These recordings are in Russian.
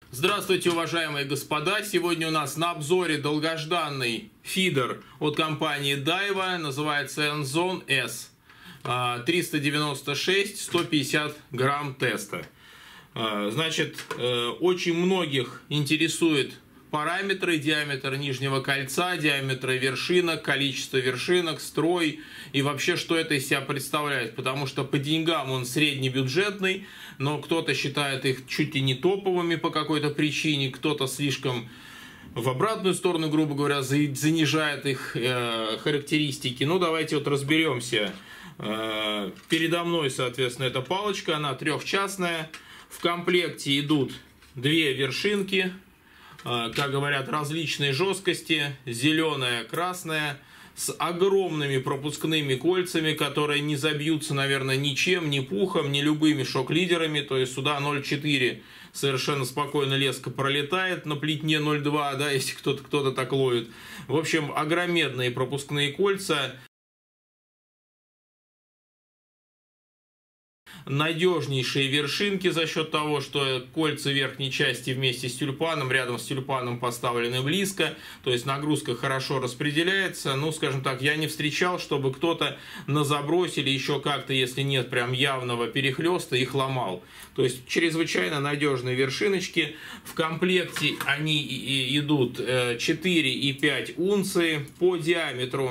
Здравствуйте, уважаемые господа! Сегодня у нас на обзоре долгожданный фидер от компании Daiwa, называется Enzone S. 396, 150 грамм теста. Значит, очень многих интересует параметры: диаметр нижнего кольца, диаметр вершинок, количество вершинок, строй и вообще, что это из себя представляет. Потому что по деньгам он среднебюджетный, но кто-то считает их чуть ли не топовыми по какой-то причине, кто-то слишком в обратную сторону, грубо говоря, занижает их характеристики. Ну, давайте вот разберемся. Передо мной, соответственно, эта палочка, она трехчастная. В комплекте идут две вершинки, как говорят, различной жесткости, зеленая, красная, с огромными пропускными кольцами, которые не забьются, наверное, ничем, ни пухом, ни любыми шок-лидерами. То есть сюда 0,4 совершенно спокойно леска пролетает, на плетне 0,2, да, если кто-то так ловит. В общем, огромедные пропускные кольца. Надежнейшие вершинки за счет того, что кольца верхней части вместе с тюльпаном, рядом с тюльпаном поставлены близко, то есть нагрузка хорошо распределяется. Ну, скажем так, я не встречал, чтобы кто-то на забросе или еще как-то, если нет прям явного перехлеста, их ломал. То есть чрезвычайно надежные вершиночки. В комплекте они идут 4 и 5 унции по диаметру.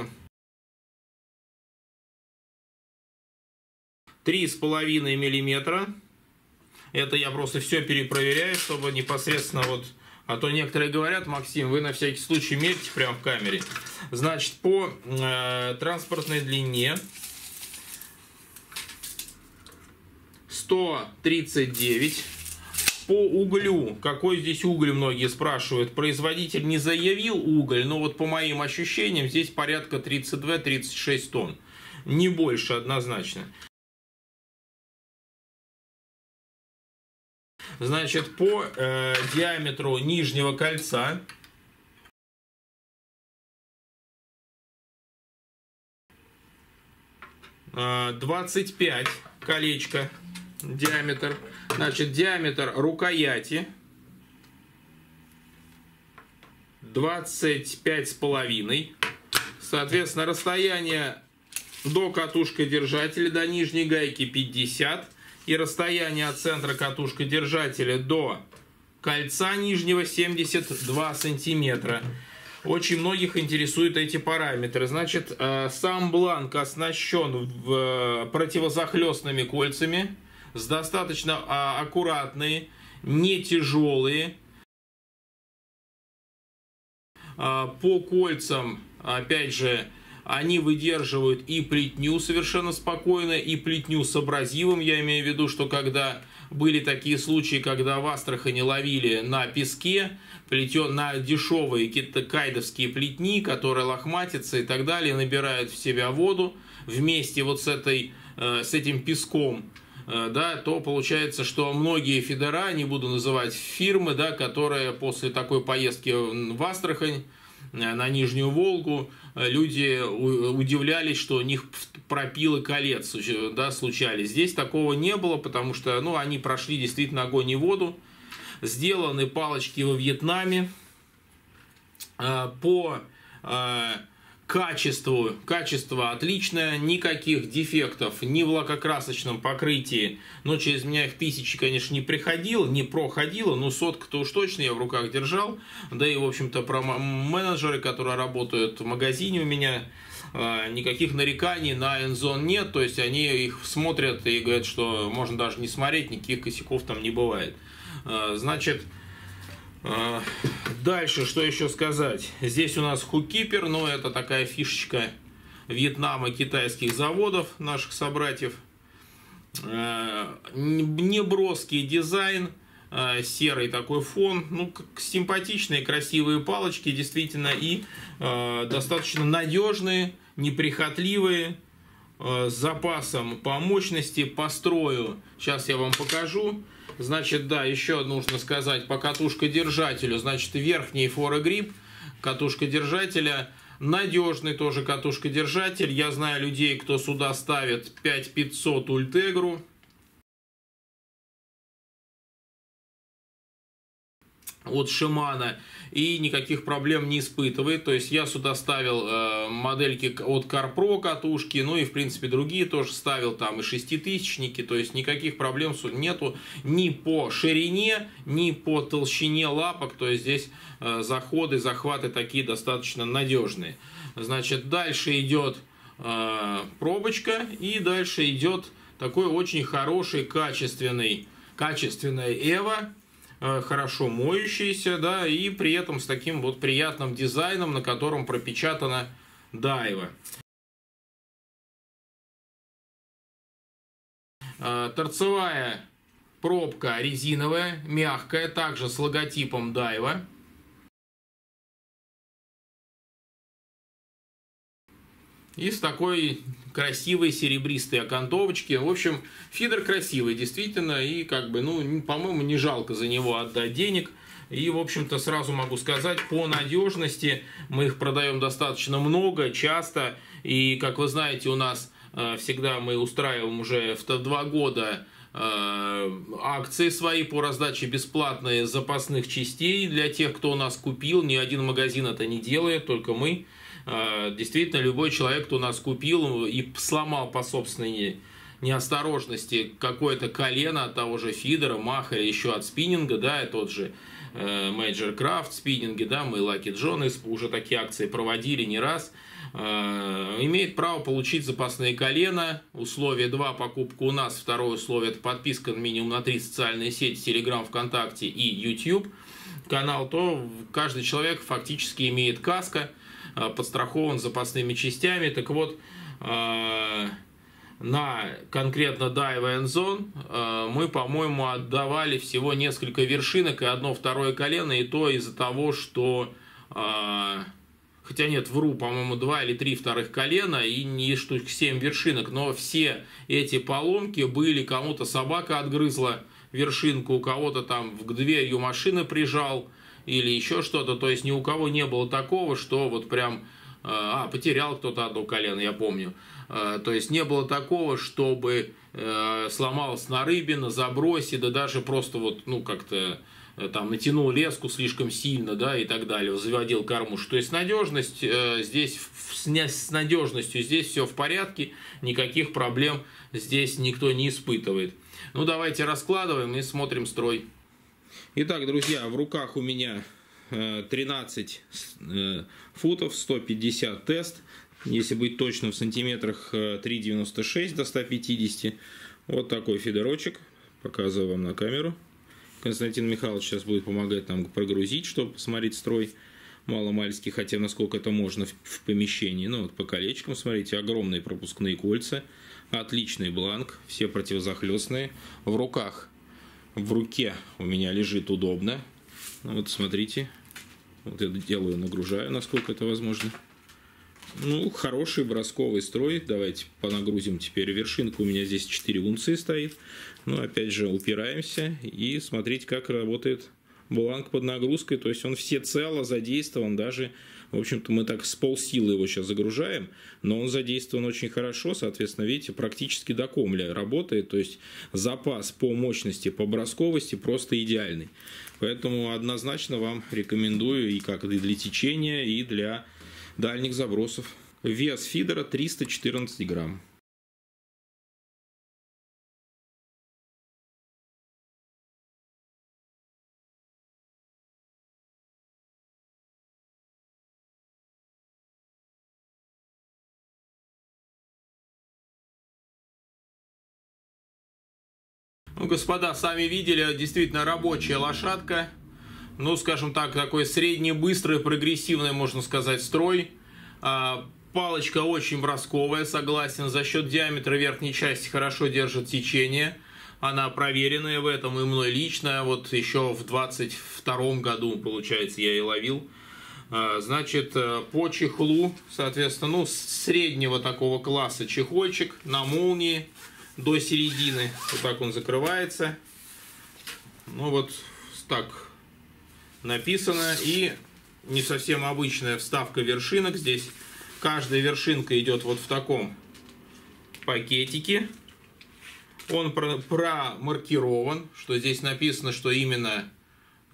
3,5 миллиметра. Это я просто все перепроверяю, чтобы непосредственно вот... А то некоторые говорят: Максим, вы на всякий случай мерьте прямо в камере. Значит, по транспортной длине 139. По углю, какой здесь уголь, многие спрашивают. Производитель не заявил уголь, но вот по моим ощущениям здесь порядка 32-36 тонн. Не больше однозначно. Значит, по диаметру нижнего кольца 25 колечко диаметр. Значит, диаметр рукояти 25,5. Соответственно, расстояние до катушкодержателя, до нижней гайки 50. И расстояние от центра катушкодержателя до кольца нижнего 72 сантиметра. Очень многих интересуют эти параметры. Значит, сам бланк оснащен противозахлестными кольцами, с достаточно аккуратные, не тяжелые. По кольцам, опять же, они выдерживают и плетню совершенно спокойно, и плетню с абразивом. Я имею в виду, что когда были такие случаи, когда в Астрахани ловили на песке, на дешевые кайдовские плетни, которые лохматятся и так далее, набирают в себя воду вместе вот с этим песком, да, то получается, что многие фидера, не буду называть фирмы, да, которые после такой поездки в Астрахань, на Нижнюю Волгу, люди удивлялись, что у них пропилы колец, да, случались. Здесь такого не было, потому что, ну, они прошли действительно огонь и воду. Сделаны палочки во Вьетнаме. По качество отличное, никаких дефектов ни в лакокрасочном покрытии, но через меня их тысячи, конечно, не проходило, но сотка-то уж точно я в руках держал, да и, в общем-то, про менеджеры, которые работают в магазине у меня, никаких нареканий на Enzone нет, то есть они их смотрят и говорят, что можно даже не смотреть, никаких косяков там не бывает. Значит, дальше, что еще сказать? Здесь у нас хуккипер, но это такая фишечка Вьетнама, китайских заводов, наших собратьев. Неброский дизайн, серый такой фон, ну, симпатичные, красивые палочки, действительно, и достаточно надежные, неприхотливые, с запасом по мощности, по строю. Сейчас я вам покажу. Значит, да, еще нужно сказать по катушкодержателю. Значит, верхний форогрипп катушкодержателя, надежный тоже катушкодержатель. Я знаю людей, кто сюда ставит 5500 Ультегру. от Шимана, и никаких проблем не испытывает. То есть я сюда ставил модельки от CarPro катушки, ну и в принципе другие тоже ставил, там и шеститысячники, то есть никаких проблем нету ни по ширине, ни по толщине лапок, то есть здесь заходы, захваты такие достаточно надежные. Значит, дальше идет пробочка, и дальше идет такой очень хороший, качественная Эва, хорошо моющийся, да, и при этом с таким вот приятным дизайном, на котором пропечатана Daiwa. Торцевая пробка резиновая, мягкая, также с логотипом Daiwa. И с такой красивой серебристой окантовочки. В общем, фидер красивый, действительно. И как бы, ну, по-моему, не жалко за него отдать денег. И, в общем-то, сразу могу сказать, по надежности мы их продаем достаточно много, часто. И, как вы знаете, у нас всегда мы устраиваем уже в 2 года акции свои по раздаче бесплатных запасных частей для тех, кто у нас купил. Ни один магазин это не делает, только мы. Действительно, любой человек, кто нас купил и сломал по собственной неосторожности какое-то колено от того же фидера, маха или еще от спиннинга, да, и тот же Major Craft спиннинги, да, мы Lucky John уже такие акции проводили не раз, имеет право получить запасные колена. Условие 2 покупка у нас, второе условие это подписка минимум на 3 социальные сети, Telegram, ВКонтакте и YouTube канал, то каждый человек фактически имеет каско, подстрахован запасными частями. Так вот, на конкретно Daiwa Enzone мы, по-моему, отдавали всего несколько вершинок и одно-второе колено, и то из-за того, что, хотя нет, вру, по-моему, 2 или 3 вторых колена и не штук 7 вершинок, но все эти поломки были, кому-то собака отгрызла вершинку, у кого-то там к дверью машины прижал, или еще что-то, то есть ни у кого не было такого, что вот прям, потерял кто-то одно колено, я помню, то есть не было такого, чтобы сломалось на рыбе, на забросе, да даже просто вот, ну, как-то там натянул леску слишком сильно, да, и так далее, заводил кормуш. То есть надежность здесь, с надежностью здесь все в порядке, никаких проблем здесь никто не испытывает. Ну, давайте раскладываем и смотрим строй. Итак, друзья, в руках у меня 13 футов, 150 тест. Если быть точным, в сантиметрах 3,96 до 150. Вот такой фидерочек. Показываю вам на камеру. Константин Михайлович сейчас будет помогать нам прогрузить, чтобы посмотреть строй маломальский, хотя насколько это можно в помещении. Ну вот по колечкам, смотрите, огромные пропускные кольца. Отличный бланк, все противозахлестные. В руке у меня лежит удобно. Вот смотрите. Вот я делаю, нагружаю, насколько это возможно. Ну, хороший бросковый строй. Давайте понагрузим теперь вершинку. У меня здесь 4 унции стоит. Ну, опять же, упираемся. И смотрите, как работает бланк под нагрузкой. То есть он всецело задействован. Даже, в общем-то, мы так с полсилы его сейчас загружаем. Но он задействован очень хорошо. Соответственно, видите, практически до комля работает. То есть запас по мощности, по бросковости просто идеальный. Поэтому однозначно вам рекомендую и как и для течения, и для дальних забросов. Вес фидера 314 грамм. Ну, господа, сами видели, действительно рабочая лошадка. Ну, скажем так, такой средне-быстрый, прогрессивный, можно сказать, строй. Палочка очень бросковая, согласен. За счет диаметра верхней части хорошо держит течение. Она проверенная в этом и мной лично. Вот еще в 22 году, получается, я и ловил. Значит, по чехлу, соответственно, ну, среднего такого класса чехольчик на молнии до середины. Вот так он закрывается. Ну, вот так написано. И не совсем обычная вставка вершинок. Здесь каждая вершинка идет вот в таком пакетике. Он промаркирован, что здесь написано, что именно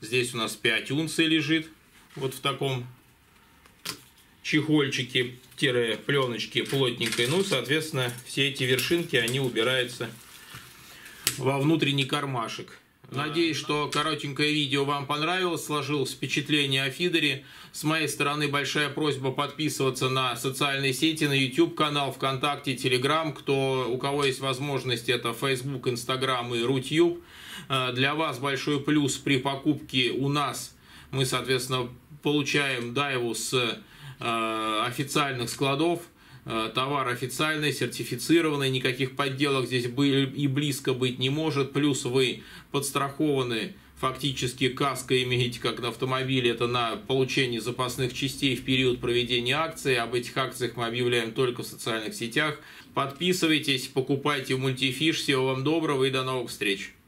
Здесь у нас 5 унций лежит. Вот в таком чехольчике, пленочке плотненькой. Ну, соответственно, все эти вершинки, они убираются во внутренний кармашек. Надеюсь, что коротенькое видео вам понравилось, сложилось впечатление о фидере. С моей стороны большая просьба подписываться на социальные сети, на YouTube канал, ВКонтакте, Telegram. У кого есть возможность, это Facebook, Instagram и Рутюб. Для вас большой плюс при покупке у нас. Мы, соответственно, получаем дайву с официальных складов. Товар официальный, сертифицированный, никаких подделок здесь и близко быть не может. Плюс вы подстрахованы, фактически каска имеете, как на автомобиле, это на получение запасных частей в период проведения акции. Об этих акциях мы объявляем только в социальных сетях. Подписывайтесь, покупайте в Multifish. Всего вам доброго и до новых встреч!